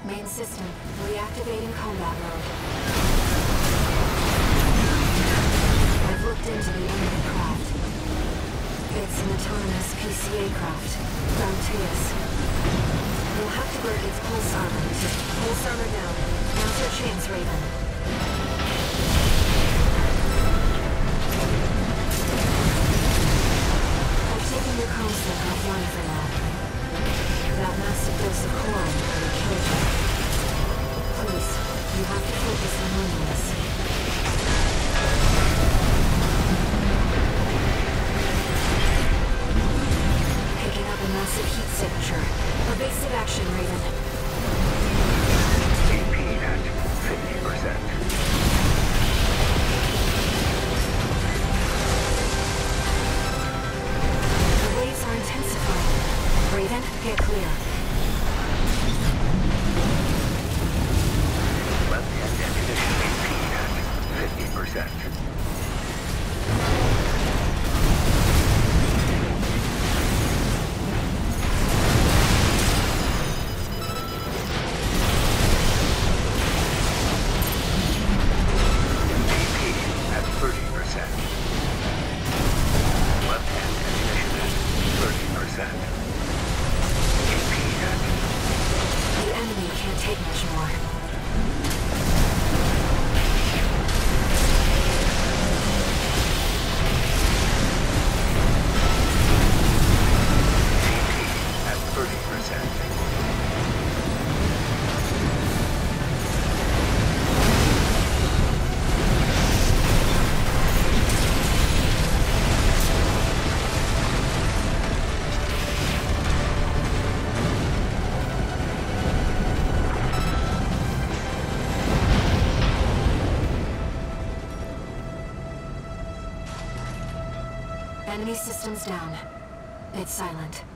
Main system, reactivating combat mode. I've looked into the enemy craft. It's an autonomous PCA craft, Prometheus. We'll have to break its pulse armor. Pulse armor down. Now's your chance, Raven. I've taken your chrome stick offline for now. That massive dose of chlorine really killed you. Please, you have to focus on winning this. Picking up a massive heat signature. Evasive action, Raven. AP at 50%. The waves are intensifying. Raven, get clear. Left-hand ammunition AP at 50%. Enemy systems down. It's silent.